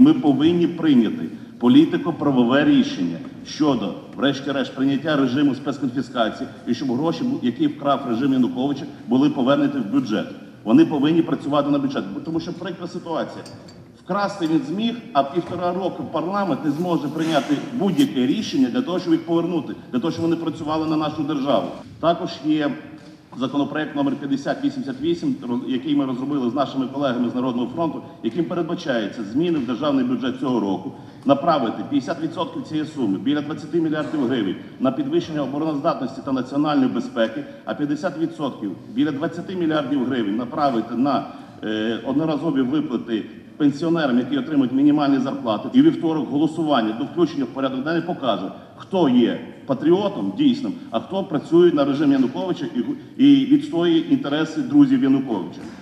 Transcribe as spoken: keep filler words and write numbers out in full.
Ми повинні прийняти політико-правове рішення щодо, врешті-решт, прийняття режиму спецконфіскації і щоб гроші, які вкрав режим Януковича, були повернуті в бюджет. Вони повинні працювати на бюджет, тому що прикра ситуація. Вкрасти він зміг, а півтора року парламент не зможе прийняти будь-яке рішення для того, щоб їх повернути, для того, щоб вони працювали на нашу державу. Також є законопроект номер п'ятдесят вісімдесят вісім, який ми розробили з нашими колегами з Народного фронту, яким передбачається зміни в державний бюджет цього року, направити п'ятдесят відсотків цієї суми, біля двадцяти мільярдів гривень, на підвищення обороноздатності та національної безпеки, а п'ятдесят відсотків, біля двадцяти мільярдів гривень, направити на е, одноразові виплати пенсіонерам, які отримують мінімальні зарплати. І вівторок голосування до включення в порядок денний покаже, хто є патріотом дійсним, а хто працює на режим Януковича і відстоює інтереси друзів Януковича.